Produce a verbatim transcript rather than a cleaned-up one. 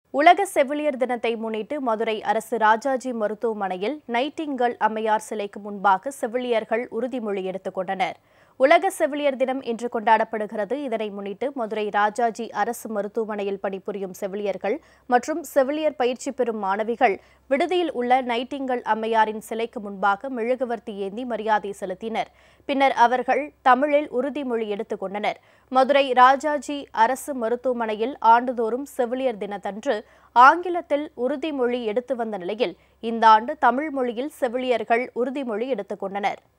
உலக செவிலியர் தினத்தை முன்னிட்டு மதுரை அரசு ராஜாஜி மருத்துவமனையில் நைட்டிங்கேல் அம்மையார் சிலைக்கு முன்பாக செவிலியர்கள் உறுதிமொழி எடுத்துக் கொண்டனர். உலக செவிலியர் தினம் இன்று கொண்டாடப்படுகிறது. இதனை முன்னிட்டு மதுரை ராஜாஜி அரசு மருத்துவமனையில் பணிபுரியும் செவிலியர்கள் மற்றும் செவிலியர் பயிற்சி பெறும் மாணவிகள் விடுதியில் உள்ள நைட்டிங்கேல் அம்மையாரின் சிலைக்கு முன்பாக மெழுகுவர்த்தி ஏந்தி மரியாதை செலுத்தினர். பின்னர் அவர்கள் தமிழில் உறுதிமொழி எடுத்துக் கொண்டனர். மதுரை ராஜாஜி அரசு மருத்துவமனையில் ஆண்டுதோறும் செவிலியர் தினத்தன்று ஆங்கிலத்தில் உறுதிமொழி எடுத்து வந்த நிலையில் இந்த ஆண்டு தமிழ் மொழியில் செவிலியர்கள் உறுதிமொழி எடுத்துக் கொண்டனர்.